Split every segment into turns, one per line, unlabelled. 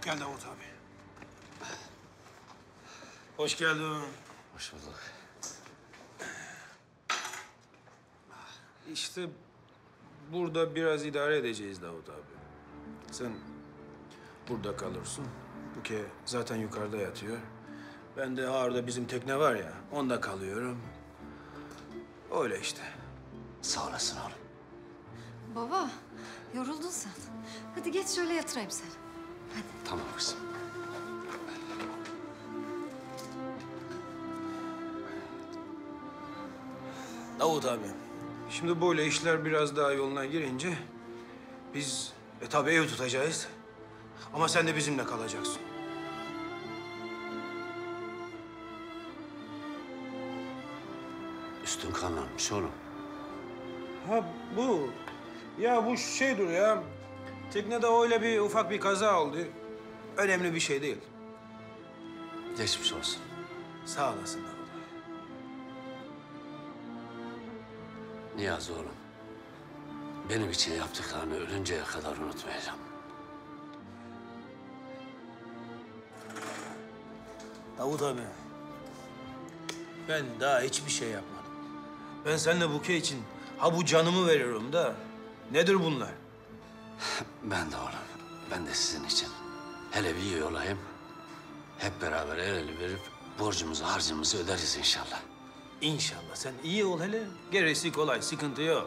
Gel Davut abi. Hoş geldin.
Hoş bulduk.
İşte burada biraz idare edeceğiz Davut abi. Sen burada kalırsın. Buke zaten yukarıda yatıyor. Ben de orada bizim tekne var ya, onda kalıyorum. Öyle işte.
Sağ olasın oğlum.
Baba, yoruldun sen. Hadi geç şöyle yatırayım seni. Hadi.
Tamam kızım.
Davut abi, şimdi böyle işler biraz daha yoluna girince biz tabii ev tutacağız. Ama sen de bizimle kalacaksın.
Üstün kanlanmış oğlum.
Ha bu. Ya bu şeydir ya. Teknede öyle bir ufak bir kaza oldu. Önemli bir şey değil.
Geçmiş olsun.
Sağ olasın Davut.
Niyazi oğlum. Benim için yaptıklarını ölünceye kadar unutmayacağım.
Davut abi. Ben daha hiçbir şey yapmadım. Ben seninle Buke için bu canımı veriyorum da. Nedir bunlar?
Ben de oğlum. Ben de sizin için. Hele bir iyi olayım. Hep beraber el ele verip borcumuzu, harcımızı öderiz inşallah.
İnşallah. Sen iyi ol hele. Gerisi kolay. Sıkıntı yok.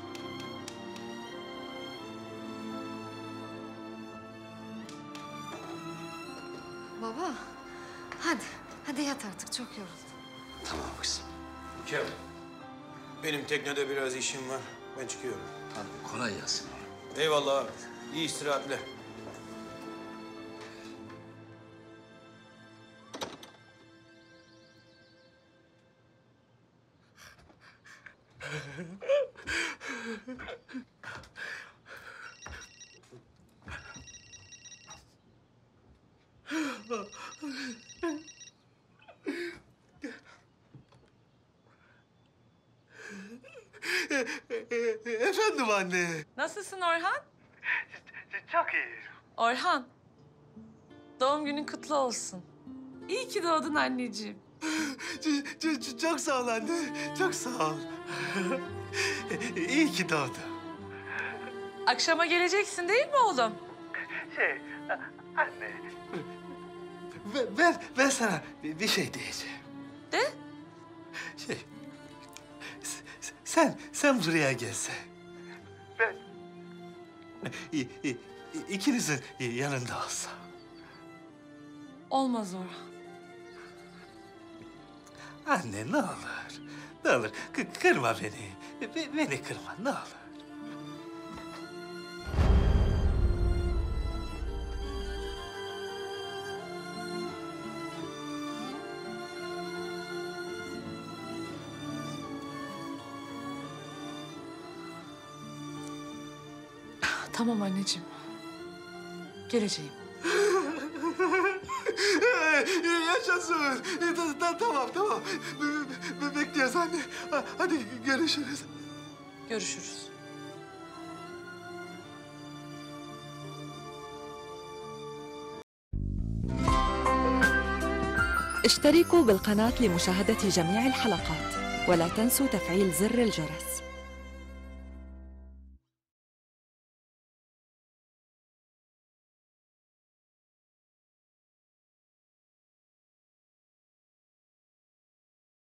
Baba, hadi. Hadi yat artık, çok yoruldun.
Tamam kızım.
Buke, benim teknede biraz işim var. Ben çıkıyorum.
Hadi kolay gelsin oğlum.
Eyvallah abi. İyi istirahatler.
Efendim anne.
Nasılsın Orhan?
Çok iyi.
Orhan, doğum günün kutlu olsun. İyi ki doğdun anneciğim.
Çok sağ ol anne. Çok sağ ol. İyi ki doğdun.
Akşama geleceksin değil mi oğlum?
Anne. Ben sana bir şey diyeceğim.
De?
Şey, sen buraya gelsen. Ben ikinizin yanında olsam.
Olmaz Orhan.
Anne ne olur. Ne olur kırma beni. Beni kırma ne olur.
Tamam anneciğim. Geleceğim.
Yaşasın. Tamam. Bekliyoruz anne. Hadi görüşürüz.
Görüşürüz.
اشتركوا بالقناة لمشاهدة جميع الحلقات ولا تنسوا تفعيل زر الجرس.